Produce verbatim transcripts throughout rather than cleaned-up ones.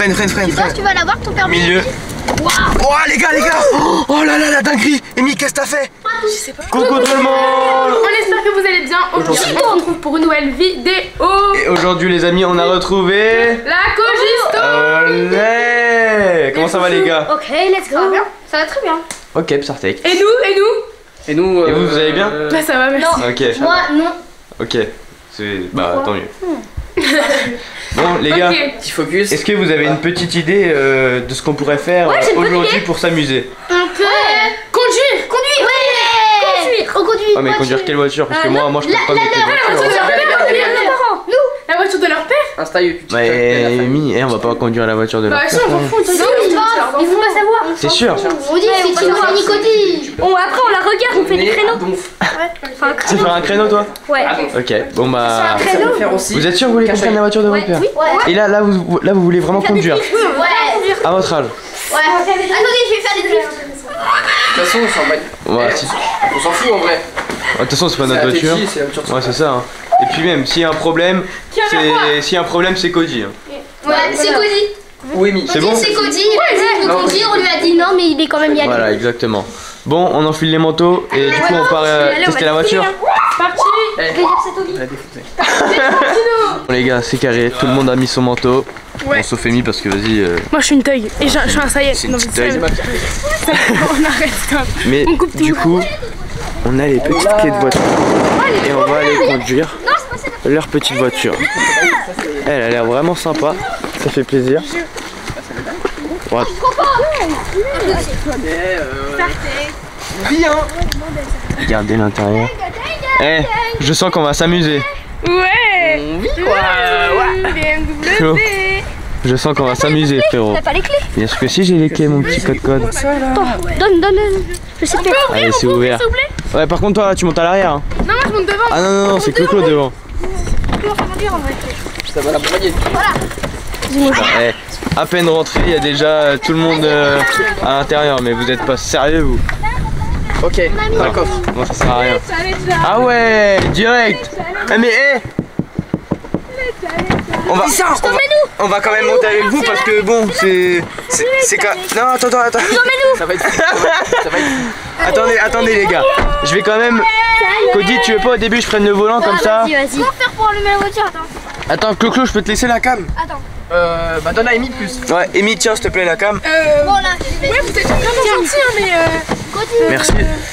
freine, freine, freine. Tu penses que tu vas l'avoir ton permis? Milieu. Waouh. Oh les gars, les gars. Oh là là, la dinguerie. Amy, qu'est-ce que t'as fait? Je sais pas. Coucou tout le monde. On espère que vous allez bien. Aujourd'hui, on se retrouve pour une nouvelle vidéo. Et aujourd'hui les amis, on a retrouvé... La Cogisto. Olé. Comment ça va les gars? Ok, let's go. Ça va bien? Ça va très bien. Ok, Psartek. Et nous, et nous Et nous, euh, Et vous, vous allez bien? euh, Là, ça va, merci. Non. Ok. Moi, non. Ok. C'est... Bah tant mieux. Bon les gars, Ok. Petit focus. est-ce que vous avez une petite idée euh, de ce qu'on pourrait faire Ouais, j'ai une bonne aujourd'hui idée. pour s'amuser? On peut Conduire. conduire. Ouais. Conduire. On conduit. Oh mais conduire quelle voiture? Parce que Euh, moi, non, moi je peux la- pas la- mettre la- les La voiture de voitures. leur père, Les parents. Nous. La voiture de leur père. Insta, YouTube, TikTok, Mais et la famille. Amy, eh, on va pas conduire la voiture de leur Bah, si, père. on s'en fout. Non, ils vont ils vont pas savoir. C'est sûr? On dit c'est Tino et Nicodie. On, après on la regarde, on fait des Mais créneaux. à Donf. Enfin, un Tu créneau. sais faire un créneau toi? Ouais. À Donf. Ok, bon bah... Ça peut faire aussi. Vous êtes sûr que vous voulez qu'on prenne la voiture de votre père? Ouais. Et là, là vous, là, vous voulez vraiment conduire? Ouais. À votre âge? Ouais. Attendez, je vais faire des drifts. De toute façon, on s'en bat. Ouais, Eh, si- on s'en fout en vrai. De toute façon, c'est pas C'est notre la voiture. Tetris, c'est la voiture de son Ouais, c'est ça. hein. Et puis même, s'il y a un problème, c'est... S'il y a un problème, c'est Cody. hein. Ouais, c'est Cody. Ou Amy. C'est bon? C'est Cody. Il a dit de Non. conduire. On lui a dit non, mais il est quand même y allé. Voilà, exactement. Bon, on enfile les manteaux et du coup, on part euh, Allez, on tester va la voiture. Parti. Eh, Je vais dire c'est Toby. on a défoncé. Bon, les gars, c'est carré. Tout le monde a mis son manteau. Ouais. Bon, sauf Amy parce que vas-y. euh, Moi, je suis une thug. Et je je suis un ça y est. C'est une Non, petite mais thug. C'est ma pire. on arrête. stop. Mais On coupe du tout. coup, on a les petites clés de voiture. Et on va aller conduire leur petite voiture. Elle a l'air vraiment sympa. Ça fait plaisir. Ouais. Eh, euh, Vie, hein. Regardez l'intérieur. Eh, je sens qu'on va s'amuser. Ouais. On vit quoi. Ouais. Flo, B M W. je sens qu'on va s'amuser, frérot. T'as pas les clés? Bien sûr que si, j'ai les clés, mon petit code code. Donne, donne, je sais faire. Allez, c'est ouvert. S'il vous plaît. Ouais, par contre, toi, là, tu montes à l'arrière. hein. Non, moi, je monte devant. Ah non, non, non, c'est Clo-Clo devant. Ça va la broyer. Eh, à peine rentré, il y a déjà euh, tout le monde euh, à l'intérieur, mais vous êtes pas sérieux, vous? Ok, dans le coffre. Moi, ça sert à rien. Ah ouais, direct. Ah mais eh, on va, on va, on va quand même monter avec vous parce que bon, c'est, c'est, c'est quand... Non, attends, attends, attends. Ça va être. Ça va être. Attendez, attendez les gars. Je vais quand même... Cody, tu veux pas au début je prenne le volant comme ça? Vas-y, vas-y. Comment faire pour allumer la voiture? Attends. Attends, Clo-Clo, je peux te laisser la cam? Euh, bah donne à Amy plus. Ouais, Amy, tiens, s'il te plaît, la cam. Euh, Bon là, je vais. ouais, vous êtes vraiment gentils, hein, mais. Euh, Merci.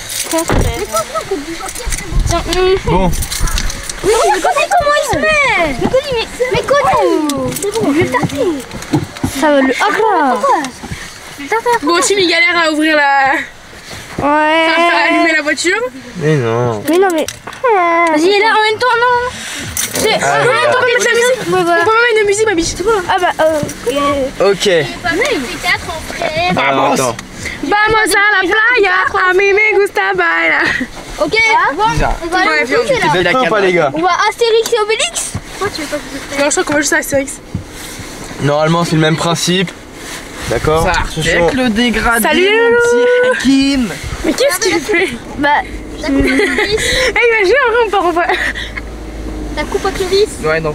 Bon, Oui, mais Cody, comment il se met? Mais Cody, mais. Mais Cody. C'est bon, je vais le tarter. Ça va le hop là. Je vais le tarter. Bon, Tim, il galère à ouvrir la. Ouais. à faire allumer la voiture. mais non. Mais non, mais. Vas-y, et là en même temps, non. C'est. Ah, non, non, t'entends mettre la musique. Ouais, On voilà. peut pas mettre de musique, ma biche, c'est bon. Ah bah, euh. Ok. Pas mal, c'est quatre en frère. Alors, attends. Vamos a la playa, a mí me gusta bailar. Ok, bon, on va aller Ouais, au viens, budget, là. Vous êtes prêts ou pas les gars? On va Astérix et Obélix. Non, je crois qu'on va juste à Astérix. Normalement c'est le même principe. D'accord? Ça Ce sont- avec le dégradé. Salut, mon petit Hakim. Mais qu'est-ce qu'il fait? Bah, La coupe à Clovis. Eh, imagine, en vrai, on part en voie. La coupe à Clovis. Ouais, non.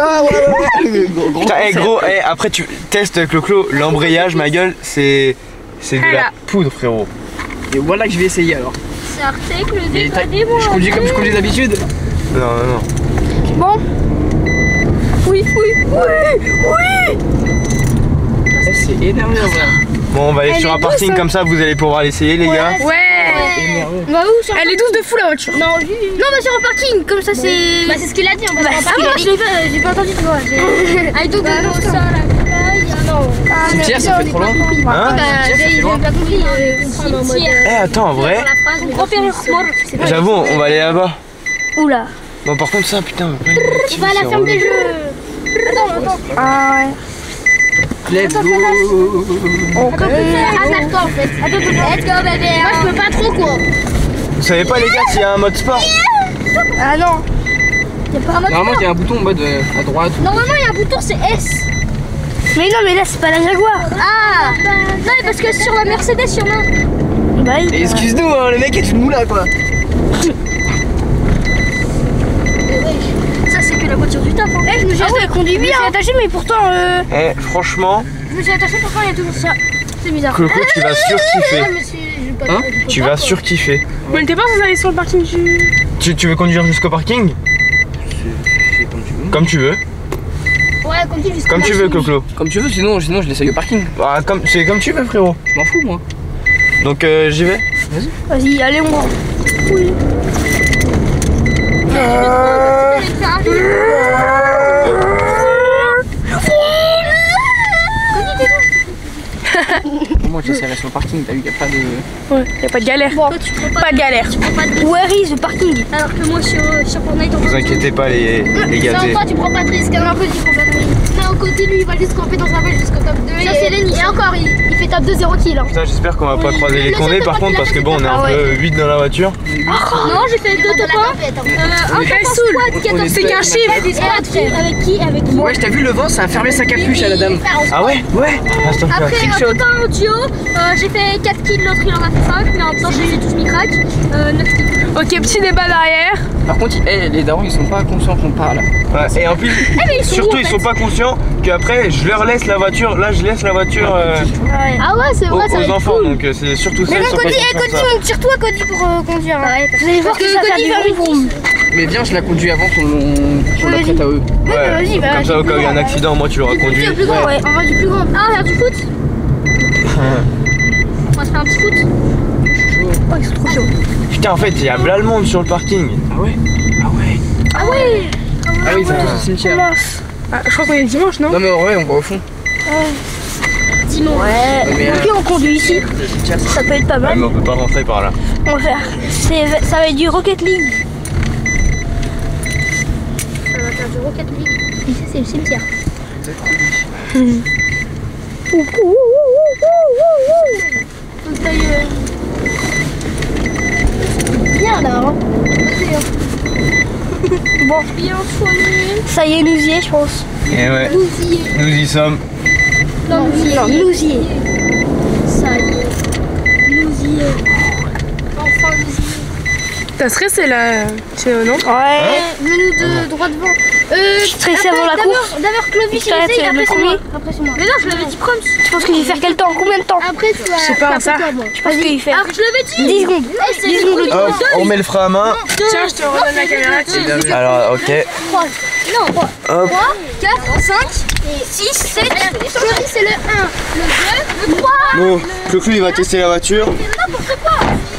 Putain, eh, gros, eh, après tu testes Clo-Clo, l'embrayage, ma gueule, c'est. C'est de la Voilà. poudre, frérot. Et voilà que je vais essayer alors. C'est Artec, le Mais t'as- dégradé, moi. je conduis comme je conduis d'habitude. Non, non, non. Bon. Oui, oui, oui, Eh, C'est énervé en vrai. Bon, on va aller Elle sur est un parking douce, hein. comme ça, vous allez pouvoir l'essayer, les gars. Ouais. Énervé. On va où sur... Elle est douce de fou, la voiture. Non, lui. Non, on va sur un parking, comme ça c'est. Bah, c'est ce qu'il a dit, on va sur un parking. Ah, moi, je l'ai pas, j'ai pas entendu, tu vois. Allez, donc, on ça, la playa, non. Ah, Cimetière, ça fait trop loin. Hein? Bah, j'ai j'ai pas compris. euh, Cimetière. Eh, attends, en vrai, On peut faire le j'avoue, on va aller là-bas. oula. Bon, par contre, ça, putain, on va pas y On va à la ferme des jeux. Attends, attends. Ah ouais. Let's go. Arrête-toi en fait. Attends, attends. Let's go, bébé. Moi, je peux pas trop, quoi. Vous savez pas, les gars, s'il y a un mode sport? Ah non. Y'a pas un mode Normalement, sport. il y a un bouton en mode euh, à droite. Normalement, il y a un bouton, c'est S. Mais non, mais là, c'est pas la Jaguar. Ah. Non, mais parce que sur la Mercedes, il y en a un. Bah, il- Et excuse-nous, hein, le mec est une moula quoi. Ça, c'est que la voiture du taf. Hein. Eh, je me suis Ah ouais, elle conduit bien. attaché, mais pourtant. Euh... Eh, franchement, Je me suis attaché, pourquoi il y a toujours ça? C'est bizarre. Coco, tu vas surkiffer. Hein? Tu vas surkiffer. Mais t'es pas censé aller sur le parking du... Tu, tu veux conduire jusqu'au parking? C'est comme tu veux. Comme tu veux. Ouais, comme tu, Comme tu veux, Clo-Clo. Comme tu veux, sinon, sinon je l'essaye au parking. Ah, comme, c'est comme tu veux, frérot. Je m'en fous, moi. Donc euh, j'y vais. Vas-y, allez, on va. Oui. Moi, j'essaierai sur le parking, t'as vu, y'a pas de. Ouais, y'a pas de galère. Bon, tu prends pas, Pas de galère. Tu prends pas de risque. Where is the parking? Alors que moi sur, sur Fortnite, on Vous inquiétez pas, les, les Ça gâtés. toi tu prends pas de risque, hein. Un peu tu prends pas de risque. Là au côté lui il va juste camper dans un match jusqu'au top deux. Ça c'est Lenny. Et encore il, il fait top deux zéro kill. Hein. Putain, j'espère qu'on va pas croiser les Le condés seul par top contre, un, parce il que a bon, on est fait un peu huit dans la voiture. Non j'ai fait deux top un. Un Hey, top en Soul, squad, quatorze. c'est qu'un chiffre. Des squads frère. Avec qui? Avec qui? Ouais, je t'ai vu le vent, ça a fermé sa capuche à la dame. Ah ouais? Ouais. Reste un peu. Après un top un en duo, euh, j'ai fait quatre kills, l'autre il en a fait cinq, mais en même temps je les ai tous mis crack. Euh, neuf kills. Ok, petit débat derrière. Par contre, eh, les darons, ils sont pas conscients qu'on parle. Ouais, et en plus, mais ils sont surtout où, en ils fait sont pas conscients qu'après je leur laisse la voiture. Là, je laisse la voiture euh, Ah ouais c'est aux, vrai ça va aux être enfants, cool. donc euh, c'est surtout ça. Mais ils non, sont pas Cody, eh, conscients de Cody, ça. on tire toi, Cody, pour euh, conduire. Ouais, Vous allez voir que ça va faire Cody du va vroom vroom. vite. Mais viens, je la conduis avant qu'on la vas-y. prête à eux. Ouais, Ouais, vas-y, bah, comme ça, au cas où il y a un accident, moi tu l'auras conduit. Du plus grand, ouais. On va du plus grand. Ah, on va faire du foot. On va se faire un petit foot. Oh, ils sont trop chauds. Putain, en fait, il y a plein le monde sur le parking. Ah ouais? Ah ouais? Ah ouais. Ah oui, ils sont tous au cimetière. Ah, je crois qu'on est dimanche, non? Non, mais ouais, on va au fond. Dimanche. Ouais, Mais, euh, ok, on conduit ici. Ça peut être pas Ouais, mal. mais on peut pas rentrer par là. On va faire. c'est- Ça va être du Rocket League. On va faire du Rocket League. Ici, c'est le cimetière. Donc, t'as eu. euh, Bien là, hein. Vas-y, hein. Bon, Bien soigné. ça y est, nous y est, je pense. Et ouais, Nous y est. nous y sommes. Non, nous y Non, est. nous y est. Ça y est. Nous y est. Enfin, nous y est. T'as stressé là, c'est non? Ouais. Menu de droit devant. Euh, Je suis stressée avant la d'abord- course. D'abord, Clovis, il T'arrêtes, essaye, le après c'est premier. moi. Après, c'est moi. Mais non, je l'avais dit prompt. Tu penses que je vais faire quel temps? Combien de temps? Après, tu vas. Je sais pas, faire ça. toi, moi. Je pense qu'il fait Alors, je l'avais dit. dix secondes. Essaye dix de secondes le trouver Hop, deux. on met le frein à main. Tiens, je te redonne la caméra dessus. Alors, ok. trois. Non, trois. Hop. trois, quatre, cinq, six, sept. Clovis, c'est le un, le deux, le trois. Bon, Clo-Clo, il va tester la voiture. N'importe quoi.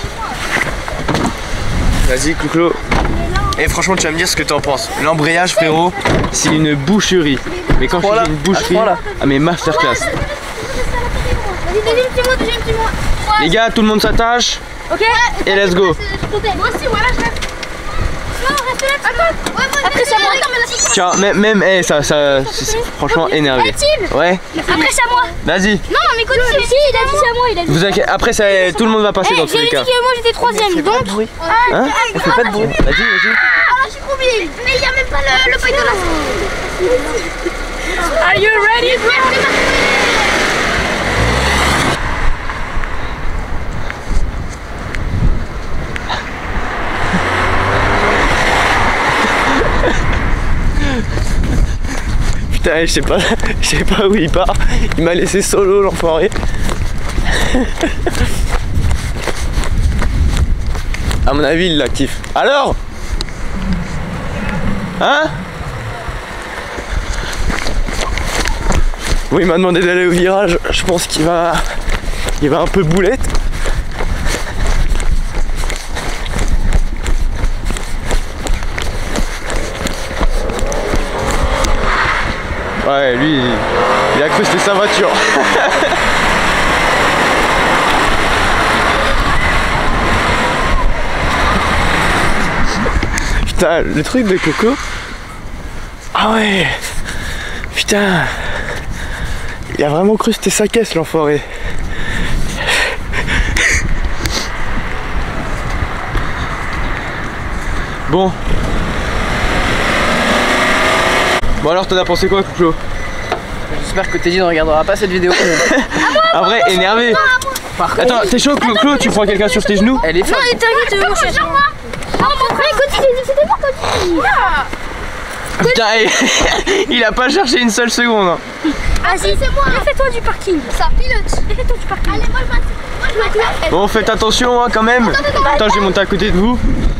Vas-y, Clo-Clo. Et franchement, tu vas me dire ce que t'en penses. L'embrayage, frérot, c'est une boucherie. Mais quand je Voilà. dis une boucherie, À ce point-là. ah mais masterclass. Vas-y, deuxième petit mot, deuxième petit mot. Trois. Les gars, tout le monde s'attache. Ok. Et let's go. Moi aussi, voilà, je reste. Non, reste là. Attends. Ouais, ouais, après, c'est à moi. Attends, mais là, c'est toi. Tiens, même, même eh, ça, ça, c'est c'est franchement énervé. Tim. Ouais, Après, c'est à moi. vas-y. Non, mais écoute, si, si, il a dit c'est à moi, il a dit. Vous inquiétez, après, ça, tout le monde va passer dans tous J'avais les dit cas. que moi j'étais troisième, donc. Hein? Elle fait pas de bruit. Vas-y, vas-y. Ah, je suis trop bien. Mais il n'y a même pas le, le paille de la. Are you ready, bro? Putain, je sais pas, je sais pas où il part. Il m'a laissé solo, l'enfoiré. À mon avis, il la kiffe. Alors? Hein? Oui, il m'a demandé d'aller au virage. Je pense qu'il va, il va un peu boulette. Ouais, lui, il a cru que c'était sa voiture. Putain, le truc de Coco. Ah ouais. Putain. Il a vraiment cru que c'était sa caisse, l'enfoiré. Bon. Bon alors, t'en as pensé quoi, Coco? J'espère que Teddy ne regardera pas cette vidéo. En vrai, énervé. Par contre, Attends, t'es chaud, Clo, Clo, tu prends quelqu'un sur tes genoux? elle est folle. T'inquiète, mon cher. Non, mon frère, écoute, il a dit que c'était moi, Cody. Putain, il a pas cherché une seule seconde. Hein. Ah si, c'est moi. Fais-toi du parking. Ça pilote. Fais-toi du parking. Allez, moi je m'attends. Moi je m'attends. Bon, faites attention hein, quand même. Attends, attends, Attends, je vais monter à côté de vous.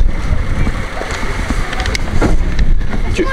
Tu...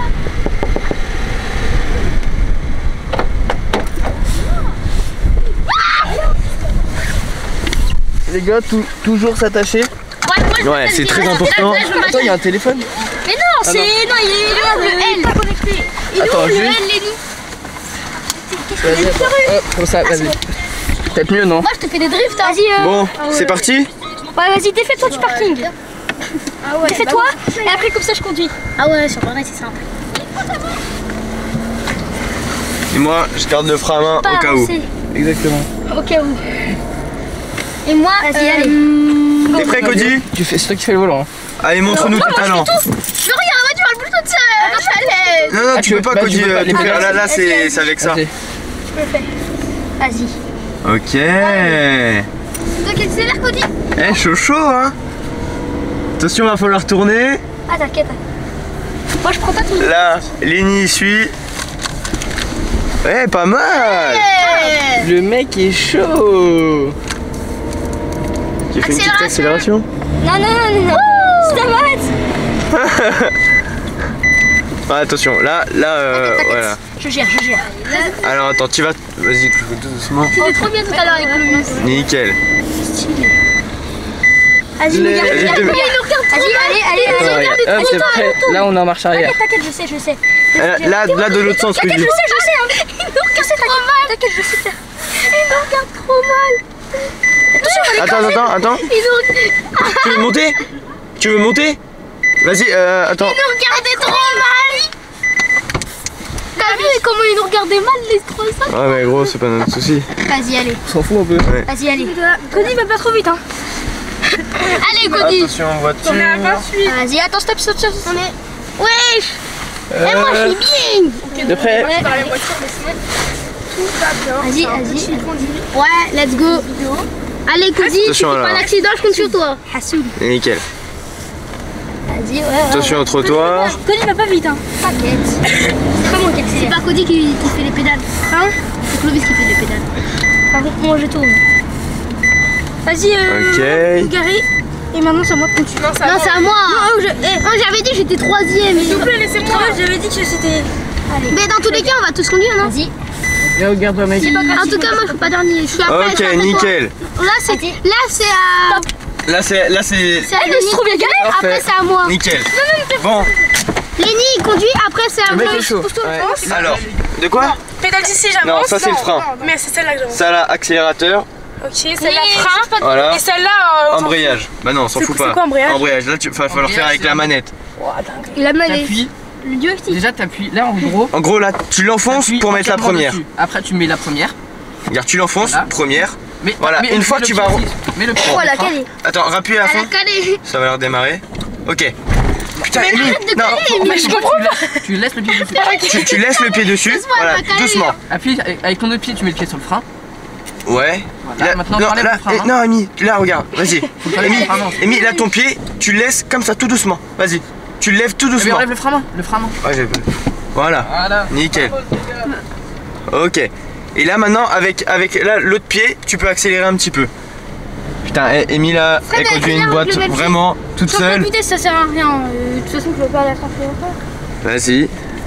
Les gars, tout, toujours s'attacher. Ouais, Ouais, c'est très important. Attends, il y a un téléphone. Mais non, c'est. Non, il est là, le L. Pas connecté. Il est Attends, où le juste. L, Lenny? Vas-y, attends. Hop, comme ça, vas-y. Peut-être mieux, non? Moi, je te fais des drifts. Vas-y. euh, Bon, c'est parti. Ouais, vas-y, défais-toi du parking. Ah ouais. Défais-toi et après, comme ça, je conduis. Ah ouais, sur Internet, c'est simple. Et moi, je garde le frein à main au cas où. Exactement. Au cas où. Et moi, Vas-y, euh, allez. T'es prêt, Cody? Tu fais, c'est toi qui fais le volant. Allez, montre-nous ton talent. Je regarde la voiture, elle bouge toute seule. Je suis à l'aise. Non, non, Ah, tu tu peux pas, vas- Cody. tu peux pas, euh, tu peux frère, pas. Là, là, c'est c'est avec ça. Vas-y. Vas-y. Ok. C'est toi qui accélère, Cody. Eh, chaud chaud, hein. Attention, va falloir tourner. Ah, t'inquiète. Moi, je prends pas tout. Là, Lenny suit. Eh, pas mal. Le mec est chaud. J'ai fait une petite accélération. Non, non, non, non, non. Stop, arrête. Ah, attention, là, là, euh, voilà. Je gère, je gère. Alors, attends, tu vas. Vas-y, tu fais tout doucement. C'était trop bien tout à l'heure avec le mus. Nickel. Vas-y, Les- regarde. les deux- Vas-y, allez, allez, Attends, allez. regarde. Hop, c'est prêt. Là, on est en marche arrière. T'inquiète, t'inquiète, je sais, je sais. Euh, Là, là, de l'autre sens, T'inquiète, Cody. je sais, je sais. Hein. Il nous regarde trop mal. T'inquiète, je sais faire. Il nous regarde trop mal. Attention, Attends, attends, attends. Il nous, Tu veux monter? Tu veux monter? Vas-y, euh, attends. il nous regardait trop mal. T'as vu comment il nous regardait mal les trois cinq? Ouais, mais gros, c'est pas notre souci. vas-y, allez. On s'en fout un peu. Vas-y, allez. Cody, va pas trop vite, hein. Allez, Cody. Attention, voiture. Vas-y, attends, stop, stop, stop. On est. Wesh. Et moi, je suis bien. De près. Vas-y, vas-y. Ouais, let's go. Allez, Cody, si tu Attention, fais pas là. d'accident, je compte sur toi. Hassoul. Nickel. Vas-y, ouais, ouais. Attention au trottoir. Cody, va pas vite, hein. T'inquiète. C'est pas moi qui C'est accélère. pas Cody qui, qui fait les pédales. Hein? C'est Clovis qui fait les pédales. Par contre, moi, je tourne. Vas-y, euh. Ok. Garé. Et maintenant, c'est à moi de continuer. Non, ça Non, va. c'est à moi. Non, je. Eh, Non, j'avais dit que j'étais troisième. S'il vous plaît, laissez-moi. j'avais dit que c'était. Allez. Mais dans tous les cas, on va tous conduire, non? Vas-y. Viens, regarde-toi, mec. En tout cas, moi, je suis pas dernier. Je suis après. je Ok, suis après toi. nickel. Là, c'est là, c'est à. Là, c'est. Là, c'est. C'est à Lenny. trop bien garé. Après, Parfait. c'est à moi. Nickel. Bon, Lenny, il conduit. Après, c'est à Le mec moi. est chaud. ouais. Alors, de quoi? Pédale d'ici, j'avance. Non, ça, c'est le frein. Mais c'est celle-là que j'avance. Ça, là, accélérateur. Ok, celle-là, frein. Voilà. Et celle-là, euh, on s'en Embrayage. Bah non, on s'en C'est- fout c'est pas. quoi, embrayage? Embrayage. Là, tu va falloir faire avec la manette. La manette. T'appuies. Le joystick. Déjà, t'appuies. Là, en gros. En gros, là, tu l'enfonces t'appuies pour mettre la entièrement première. dessus. Après, tu mets la première. Regarde, tu l'enfonces, Voilà. première. Mais, Voilà, mais- une fois mets que tu le vas- pied aussi. Mets le pied. Oh, la Frein. calée. Attends, rappuie à Elle fond. a calé. Ça va leur démarrer. Ok. Putain, Mais Émile, arrête de non, caler, En fait, Émile. tu, vois, tu laisses- tu laisses le pied dessus. tu, tu laisses le pied dessus. Laisse-moi, elle Voilà, va caler, doucement. hein. Appuie avec avec ton autre pied, tu mets le pied sur le frein. Ouais. Voilà, maintenant, non, t'enlèves là, le frein, eh, hein. non, Amy, là, regarde, vas-y. t'enlèves Amy, le frein, non. Amy, là, ton pied, tu le laisses comme ça, tout doucement. Vas-y. Tu le lèves tout Mais doucement. enlève le frein main. Le frein main. Ouais, j'ai- Voilà. Voilà. Nickel. Ok. Et là, maintenant, avec, avec là, l'autre pied, tu peux accélérer un petit peu. Putain, eh, Amy, là, Fred, elle conduit accélère une boîte avec le même pied. vraiment toute Sur la seule. vitesse, ça sert à rien. Euh, De toute façon, je veux pas la tremper encore. Vas-y.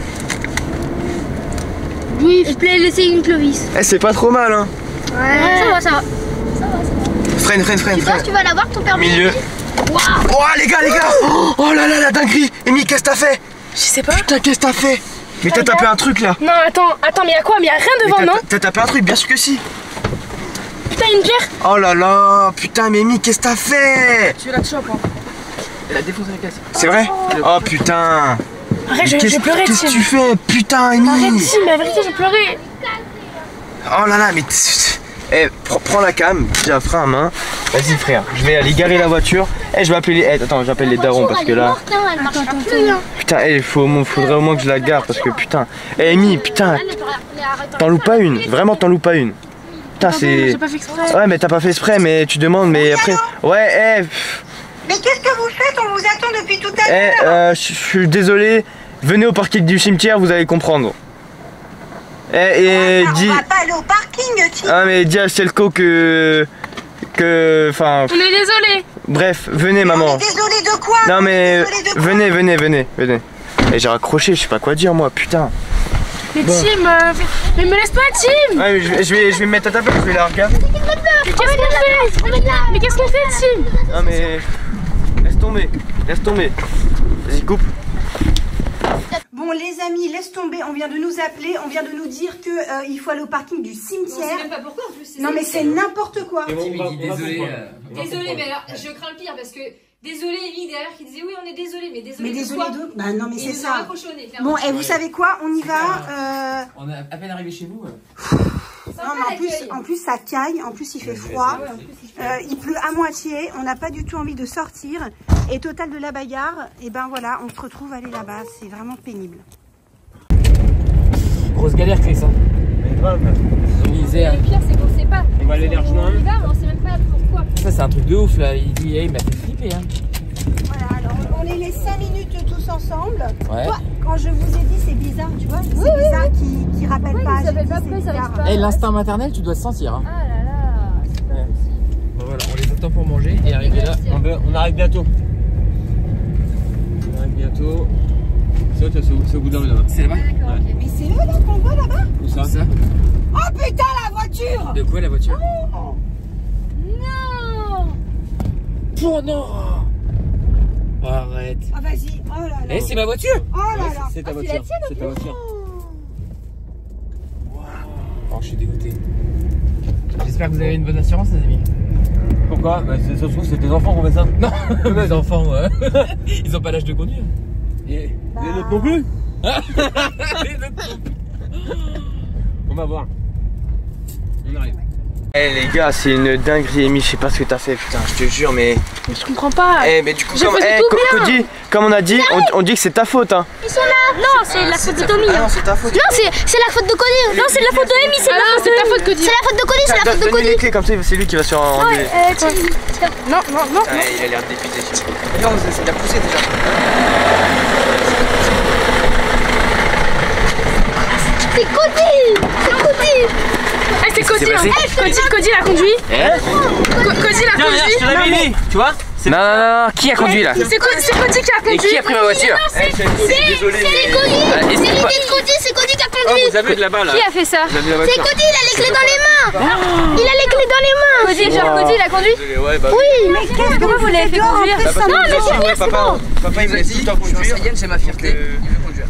Oui, je plais laisser une Clovis. Eh, c'est pas trop mal, hein. Ouais. Ça va, ça va. Freine, freine, freine, Tu penses freine. que tu vas l'avoir ton permis? Milieu. Oh, les gars, les gars. Oh, oh là là, la dinguerie. Amy, qu'est-ce que t'as fait? Je sais pas. Putain, qu'est-ce que t'as fait? Mais t'as tapé un truc, là. Non, attends, attends, mais y'a quoi? Mais y'a rien Mais devant, t'as- non? T'as tapé un truc, bien sûr que si. Putain, une pierre. Oh là là, putain, mais Amy, qu'est-ce que t'as fait? Tu la chopes, hein. Elle a défoncé la caisse. C'est vrai? Oh putain. Arrête, je, Qu'est-ce je pleurais, qu'est-ce que Tim. tu fais? Putain, Amy. Arrête, Tim, mais la vérité, j'ai pleuré. Oh là là, mais... t- Eh, pr- prends la cam, j'ai un frein à main. Vas-y frère, je vais aller garer la voiture. Eh, je vais appeler les... Eh, attends, j'appelle les darons parce que là... Elle marchera plus, hein. Putain, eh, faut, au moins- faudrait au moins que je la gare parce que putain... Eh, Amy, putain, t'en loupes pas une. Vraiment, t'en loupes pas une. Putain, c'est... J'ai pas fait exprès. Ouais, mais t'as pas fait exprès, mais tu demandes, mais après... Ouais, eh... pff, Mais qu'est-ce que vous faites? On vous attend depuis tout à Eh, l'heure. euh, je je suis désolé. venez au parking du cimetière, vous allez comprendre. Et, et on dis. va pas aller au parking, Tim. Ah mais dis à Stelco que. Que. Enfin. On est désolé. Bref, venez On maman. est désolé de quoi? Non mais. Désolé de quoi? Venez, venez, venez, venez. Et j'ai raccroché, je sais pas quoi dire moi, putain. Mais Bon. Tim, euh, mais me laisse pas, Tim. Ouais mais je vais, je vais, je vais me mettre à ta place, je vais la regarder. Qu'est-ce qu'on fait? Mais qu'est-ce qu'on fait, Tim? Non mais. Laisse tomber, laisse tomber. Vas-y, coupe. Bon les amis, laisse tomber, on vient de nous appeler, on vient de nous dire que euh, il faut aller au parking du cimetière. On sait même pas pourquoi en plus. Non mais c'est n'importe quoi. Désolé. Désolé, mais alors je crains le pire parce que désolé, Émilie derrière qui disait oui, on est désolé, mais désolé. Mais de désolé quoi de... Bah non mais Et c'est ils nous ont ça. raccrochonné, clairement. Bon et vous savez quoi, on y va. Euh... On est à peine arrivé chez vous. Non mais en plus, en plus ça caille, en plus il fait froid, euh, il pleut à moitié, on n'a pas du tout envie de sortir. Et total de la bagarre, et ben voilà, on se retrouve aller là-bas, c'est vraiment pénible. Grosse galère, Chris. Hein. Mais grave. Misère. Le pire, c'est qu'on sait pas. On va aller les rejoindre. On y va, mais on sait même pas pourquoi. Ça, c'est un truc de ouf là. Il dit, hey, il m'a fait flipper. Hein. Voilà, alors on est les cinq minutes tous ensemble. Ouais. Toi, quand je vous ai dit c'est bizarre, tu vois, c'est Oui, bizarre qui, qui rappelle Oui, pas. ils s'appellent j'ai pas dit, plus, c'est ça bizarre. reste pas. Eh, l'instinct maternel, tu dois te sentir. Hein. Ah là là, c'est pas possible. Bon, voilà, on les attend pour manger et arriver là. On, va- on arrive bientôt. On arrive bientôt. C'est au, au bout de la rue là-bas. C'est là-bas. D'accord, ok. Mais c'est eux là qu'on voit là-bas. Où ça? Ça. Oh putain la voiture. De quoi la voiture? Oh. Non. Oh non. Oh, arrête. Ah vas-y, oh là là. Eh, c'est ma voiture. Oh là là. C'est ta Ah, c'est voiture. la tienne, C'est ta voiture. Oh, je suis dégoûté. J'espère que vous avez une bonne assurance, les amis. Pourquoi? Bah, ça se trouve, c'est tes enfants qui ont fait ça. Non, mes enfants, ouais. Ils ont pas l'âge de conduire. Et Bah. les autres non plus. On va voir. On arrive. Eh les gars, c'est une dinguerie, Amy, je sais pas ce que t'as fait, putain, je te jure, mais. Mais je comprends pas. Eh, mais du coup, Je comme, faisais eh, tout co- bien. Cody, comme on a dit, on, on dit que c'est ta faute, hein. Ils sont là. Non, c'est la faute de Tommy. Ah hein. non, c'est ta faute. Non, c'est c'est la faute de Cody. Non, c'est la faute de Amy, c'est Ah la non, faute c'est ta de faute, Cody. C'est la faute de Cody, c'est la faute de Donne-lui Cody. les clés, comme ça, c'est lui qui va se rendre. Ouais, euh, tiens. Tiens. Non, non, non. Ouais, il a l'air dépité. Non, il a poussé déjà. C'est Cody. C'est Cody. Eh, c'est Cody, passé hein. Cody, Cody l'a conduit. Co- Cody l'a conduit. te l'avais dit, tu vois. Non, non, non, non, qui a conduit là? C'est Co- c'est Cody qui a Et conduit. qui a pris ma voiture? Eh, c'est désolé. C'est Cody. Ah, et C'est c'est l'idée pas- de Cody, c'est Cody qui a Oh, conduit. vous avez de là-bas là. Qui a fait ça? Vous avez la C'est voiture. Cody, il a les clés dans les mains. Il a les clés dans les mains. Cody, genre Cody, il a conduit. Désolé, ouais, bah. Oui. Mais qu'est-ce que Pourquoi vous l'avez fait conduire? Bah, parce Non, que mais papa, c'est bien, ouais, c'est papa, papa, il me laisse tout le temps conduire. c'est ma fierté. Donc, euh, Il veut conduire.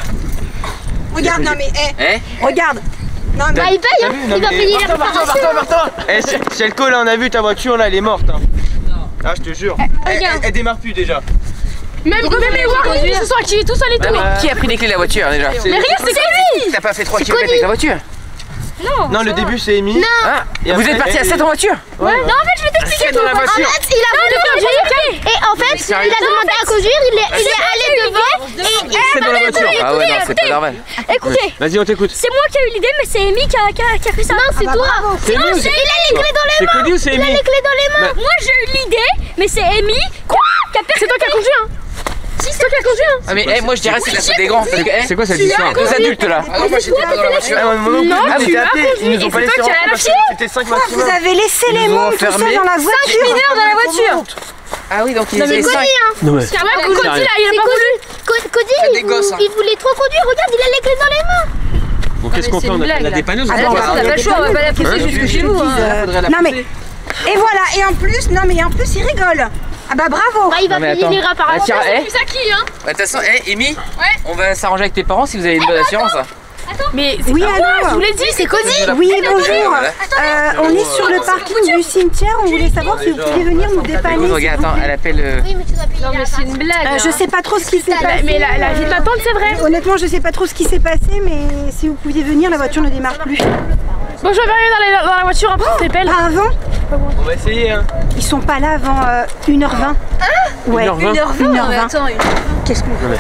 Regarde, non mais, eh, Eh? regarde. Non mais. Bah, il paye, hein. T'as vu, non, Il va mais- payer la réparation. Eh, Shelko, là, on a vu ta voiture, là, elle est morte. Hein. Ah, je te jure. Elle, elle- elle démarre plus déjà. Même, même les Warren, ils se sont activés tout seuls et tout. Mais qui a pris les clés de la voiture déjà? C'est- Mais regarde, c'est Cody. T'as pas fait trois C'est kilomètres Cody. avec la voiture? Non. Non, le début, c'est Amy. Ah, Et vous après, êtes parti à elle- sept en voiture? Ouais. Non, en fait, je vais t'expliquer Sept dans tout. la En voiture. fait, il a voulu conduire. Et en fait, il a demandé à conduire. Il est, il est allé devant. Et Sept dans la voiture. Ah ouais, non, c'est pas normal. écoutez, Vas-y, on t'écoute. c'est moi qui ai eu l'idée, mais c'est Amy qui a, qui a- qui a fait ça. Non, c'est toi. C'est Non, nous, c'est- il a les clés dans les C'est mains. Cody ou c'est Il a Amy? les clés dans les mains. Moi, j'ai eu l'idée, mais c'est Amy. Quoi? C'est toi qui as conduit, hein. Si, c'est toi qui as conduit. Ah, mais eh, moi je dirais c'est la faute des grands. Parce que, eh, C'est quoi cette histoire? deux adultes là. Ah non, moi j'étais pas dans la voiture. Ah, moi non plus, Non, nous, on tu était as appelés. conduit. Ils nous ont Et pas c'est laissé toi qui as rentrer parce lâché. que c'était cinq Vous maximum. avez laissé les Ils nous ont mômes tout enfermés. seuls dans la voiture. Mineurs dans la voiture. Ah oui, donc ils C'est étaient Cody, cinq. hein. Ouais. Ah ouais, Cody là, il a C'est pas voulu. Cody. Co- Cody, Faites des il, gosses, vou- hein. il voulait trop conduire. Regarde, il a les clés dans les mains. Bon, qu'est-ce qu'on c'est fait? On une a blague, la là. dépanneuse ou Ah pas? non, on n'a pas le choix, on va pas la pousser Hein, jusque chez vous. hein. Euh, faudrait la non mais. pousser. Et voilà, et en plus, non mais en plus, il rigole. Ah bah bravo. Bah, il va Non, mais payer attends. les réparations. Ah, tiens, eh. C'est ça qui, hein. Bah, de toute façon, eh, Amy, on va s'arranger avec tes parents si vous avez une bonne assurance. Mais c'est Oui, pas moi, allô. je vous l'ai dit, c'est Cody. Oui, bonjour. Voilà. Euh, on est sur le parking du cimetière. On voulait savoir si vous pouviez venir nous dépanner. Écoute, s'il regarde, vous attends, plaît. elle appelle. euh, Oui, mais tu dois payer Non, les mais c'est une réparations. blague. Euh, je hein. sais pas trop ce qui s'est passé. Mais la, la vie de ma tante, c'est vrai. Honnêtement, je sais pas trop ce qui s'est passé, mais si vous pouviez venir, la voiture ne démarre plus. Bon, je vais arriver dans, les- dans la voiture après, on t'appelle. Pas avant. On va essayer, hein. Ils sont pas là avant euh, une heure vingt. Ouais. une heure vingt. une heure vingt. Qu'est-ce qu'on fait?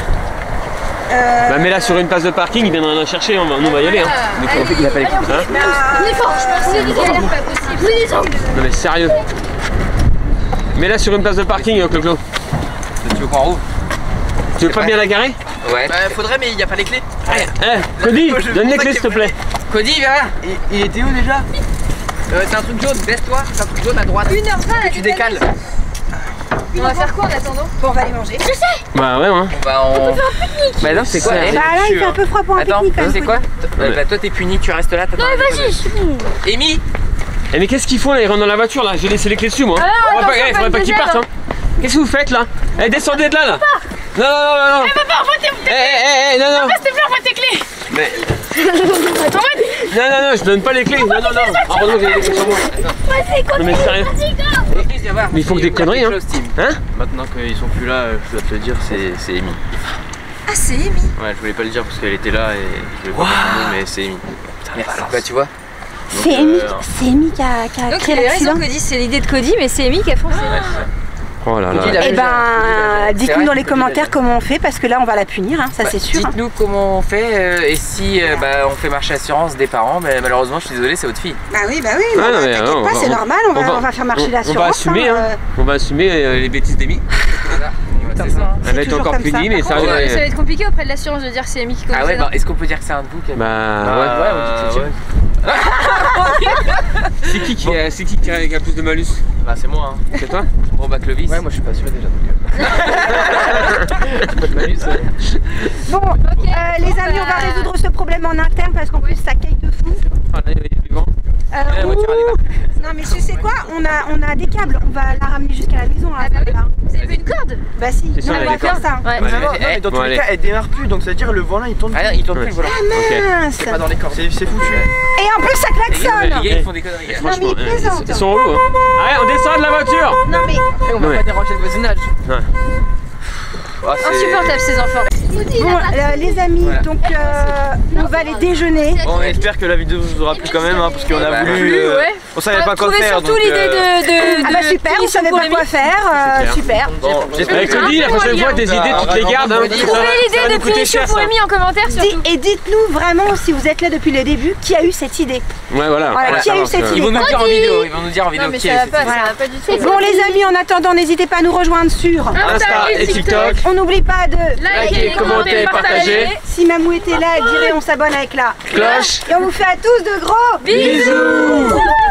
Euh, Bah, mets-la sur une place de parking, il viendra la chercher, on va, nous on va y aller. Hein. Il a pas les clés. Hein? On est fort, je pense. C'est une galère pas possible. Oui, les gens. Non, mais sérieux. Mets-la sur une place de parking, euh, Clo-Clo. Tu veux qu'on rouvre? Tu veux pas bien la garer? Ouais. Bah, faudrait, mais il n'y a pas les clés. Eh, Cody, donne les clés s'il te plaît. Cody, viens là. Il, il était où déjà? euh, C'est un truc jaune, baisse-toi. C'est un truc jaune à droite. une heure vingt. Tu décales. On va faire quoi en attendant? Bon, on va aller manger. Je sais. Bah ouais, hein. Bah, on... on peut faire un pique-nique. Bah non, c'est quoi? Bah là, il fait un peu froid pour un Attends, pique-nique. c'est quoi? Bah toi t'es puni, tu restes là. Non mais vas-y. Amy. Eh mais qu'est-ce qu'ils font là? Ils rentrent dans la voiture là, j'ai laissé les clés dessus moi. Ah, faudrait attends, pas, eh, faudrait pas qu'ils partent hein. Qu'est-ce que vous faites là? Eh descendez de là là. Non non non non non. Eh papa, envoie tes clés. Eh eh eh non non. Papa, s'il te plaît, envoie tes clés. Mais... Non non non, je donne pas les clés. Non non non. Heureusement j'ai les clés sur moi. Non mais sérieux. Mais ils font que des conneries hein. Hein? Maintenant qu'ils sont plus là, je dois te le dire, c'est Amy. Ah c'est Amy. Ouais, je voulais pas le dire parce qu'elle était là et je voulais pas dire son nom, mais c'est Amy. Merci. Bah tu vois. C'est Amy, c'est Amy qui a, qui a Donc créé il a l'accident. raison Cody, c'est l'idée de Cody, mais c'est Amy qui a foncé. Oh là là. Eh ben, dites-nous dans les commentaires comment on fait parce que là on va la punir, hein, ça bah, c'est sûr. Dites-nous comment on fait euh, et si euh, bah, on fait marcher l'assurance des parents, mais malheureusement je suis désolé, c'est votre fille. Bah oui, bah oui, Ah, bah, non, mais, t'inquiète non, pas, on c'est va- normal, on va, on va- on va faire marcher On l'assurance. va assumer hein. euh, On va assumer euh, les bêtises d'Amy. Voilà. C'est ça. Elle va être toujours encore comme punie ça. mais Par contre, sérieux. ça va être compliqué auprès de l'assurance de dire que c'est Amy qui conduisait. Ah ouais, bah, est-ce qu'on peut dire que c'est un de vous qui a... Bah Ah, ouais. ouais, on dit que c'est C'est qui qui a, c'est qui qui a plus de malus? Bah c'est moi hein. C'est toi? Bon bah Clovis. Ouais, moi je suis pas sûr déjà donc. Pas de malus. Bon, euh, les amis, on va résoudre ce problème en interne parce qu'en plus ça caille de fou. Ah là il y a du vent. Euh, La voiture a ouh. Non mais tu sais quoi, on a, on a des câbles, on va la ramener jusqu'à la maison. Là, Ah bah oui. là. Vous avez vu une corde? Bah si, C'est sûr, non, elle on a va des faire ça. Ouais. Bah, Non, allez. mais dans Bon, tous les allez. cas, elle démarre plus donc ça veut dire le volant il tourne plus. Ah non, il tourne plus le volant. Mince. C'est pas dans les cordes. C'est c'est foutu. Et en plus ça Les gars, klaxonne. les gars, ils font des conneries. Non mais ils plaisantent. Ils sont relous hein. Allez on descend de la voiture. Non mais On va Ouais. pas déranger le voisinage. Ah, c'est- Insupportable ces enfants. bon, euh, les amis, Voilà. donc euh, on va aller déjeuner. Bon, on espère que la vidéo vous aura plu quand même hein, parce qu'on a Bah, voulu. plus, euh, ouais. On savait On a pas quoi trouvé faire. surtout donc, l'idée euh, de, de, Ah bah de super, on punition savait pour pas les quoi mimes. faire, euh, super. Bon, j'espère Avec Cody la prochaine fois tes idées tu te les gardes hein. Trouvez Ça va l'idée nous de coûter punition cher, pour ça. Amy en commentaire Dis- surtout. et dites-nous vraiment si vous êtes là depuis le début, qui a eu cette idée. Ouais voilà. Voilà, qui a eu cette Euh, Ils idée. vont nous dire en vidéo, ils vont nous dire en vidéo Non mais qui ça est va cette pas, idée. ça va pas du tout. Bon les amis, en attendant, n'hésitez pas à nous rejoindre sur. Insta et TikTok. On n'oublie pas de Likez, commentez, partagez. Si Mamou était là, elle dirait on s'abonne avec la Cloche. Et on vous fait à tous de gros Bisous.